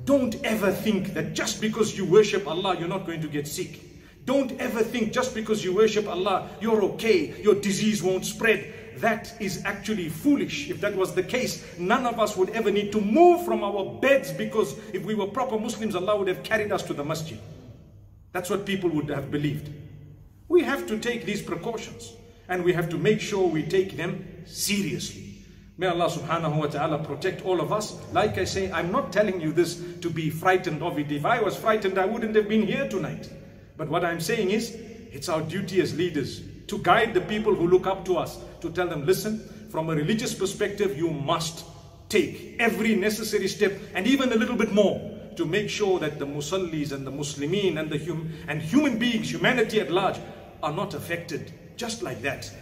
Don't ever think that just because you worship Allah, you're not going to get sick. Don't ever think just because you worship Allah, you're okay, your disease won't spread. That is actually foolish. If that was the case, none of us would ever need to move from our beds, because if we were proper Muslims, Allah would have carried us to the masjid. That's what people would have believed. We have to take these precautions, and we have to make sure we take them seriously. May Allah subhanahu wa ta'ala protect all of us. Like I say, I'm not telling you this to be frightened of it. If I was frightened, I wouldn't have been here tonight. But what I'm saying is, it's our duty as leaders to guide the people who look up to us, to tell them, listen, from a religious perspective, you must take every necessary step, and even a little bit more, to make sure that the musallis and the Muslimin and human beings, humanity at large, are not affected just like that.